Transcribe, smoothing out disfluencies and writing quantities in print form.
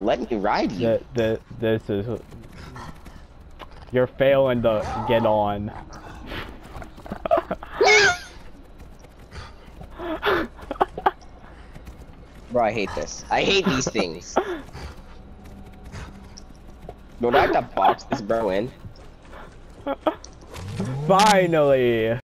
Let me ride you. This is... You're failing to get on. Bro, I hate this. I hate these things. Do I have to box this bro in? Finally!